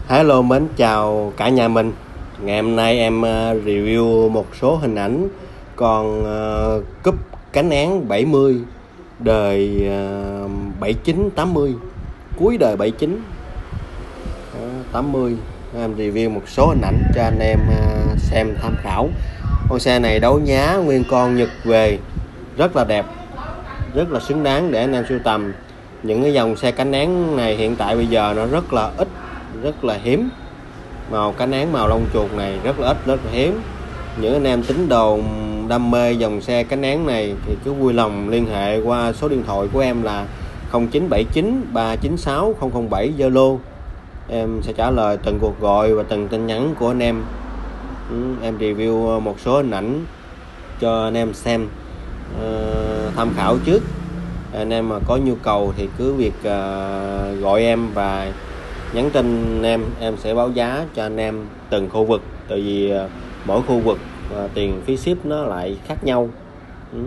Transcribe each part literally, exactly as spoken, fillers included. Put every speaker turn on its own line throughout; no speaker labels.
Hello, mến chào cả nhà mình. Ngày hôm nay em ờ, review một số hình ảnh con uh, cúp cánh án bảy mươi đời uh, bảy chín tám mươi, cuối đời bảy chín tám mươi. Em review một số hình ảnh cho anh em uh, xem tham khảo. Con xe này đấu giá nguyên con Nhật về, rất là đẹp, rất là xứng đáng để anh em sưu tầm. Những cái dòng xe cánh án này hiện tại bây giờ nó rất là ít, rất là hiếm. Màu cánh án màu lông chuột này rất là ít, rất là hiếm. Những anh em tín đồ đam mê dòng xe cánh án này thì cứ vui lòng liên hệ qua số điện thoại của em là không chín bảy chín ba chín sáu không không bảy Zalo. Em sẽ trả lời từng cuộc gọi và từng tin nhắn của anh em. Em review một số hình ảnh cho anh em xem, uh, tham khảo trước. Anh em mà có nhu cầu thì cứ việc uh, gọi em và nhắn tin em, em sẽ báo giá cho anh em từng khu vực. Tại vì uh, mỗi khu vực uh, tiền phí ship nó lại khác nhau. Ừ.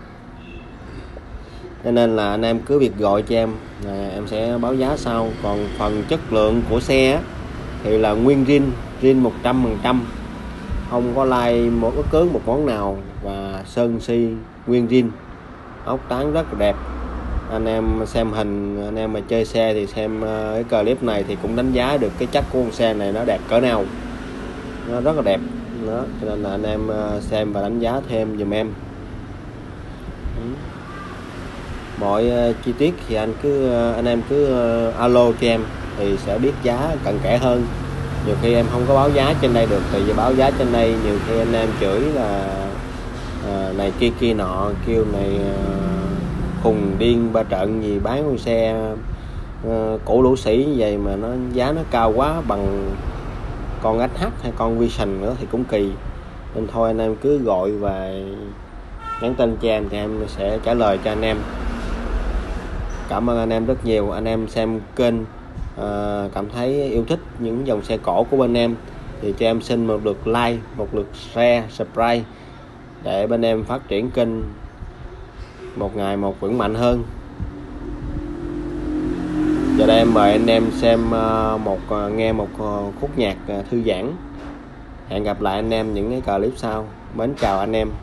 Cho nên là anh em cứ việc gọi cho em, à, em sẽ báo giá sau. Còn phần chất lượng của xe thì là nguyên zin, zin một trăm phần trăm, không có lai một bất cứ một món nào, và sơn si nguyên zin, ốc tán rất là đẹp. Anh em xem hình, anh em mà chơi xe thì xem cái clip này thì cũng đánh giá được cái chất của con xe này nó đẹp cỡ nào. Nó rất là đẹp đó, cho nên là anh em xem và đánh giá thêm giùm em. Mọi chi tiết thì anh cứ anh em cứ alo cho em thì sẽ biết giá cặn kẽ hơn. Nhiều khi em không có báo giá trên đây được, tại vì báo giá trên đây nhiều khi anh em chửi là à, này kia kia nọ, kêu này à, khùng điên ba trận gì bán con xe uh, cổ lỗ sĩ như vậy mà nó giá nó cao quá bằng con ét hát hay con Vision nữa thì cũng kỳ. Nên thôi anh em cứ gọi và nhắn tin cho em thì em sẽ trả lời cho anh em. Cảm ơn anh em rất nhiều. Anh em xem kênh uh, cảm thấy yêu thích những dòng xe cổ của bên em thì cho em xin một lượt like, một lượt share, subscribe để bên em phát triển kênh một ngày một vững mạnh hơn. Giờ đây em mời anh em xem một nghe một khúc nhạc thư giãn. Hẹn gặp lại anh em những cái clip sau. Mến chào anh em.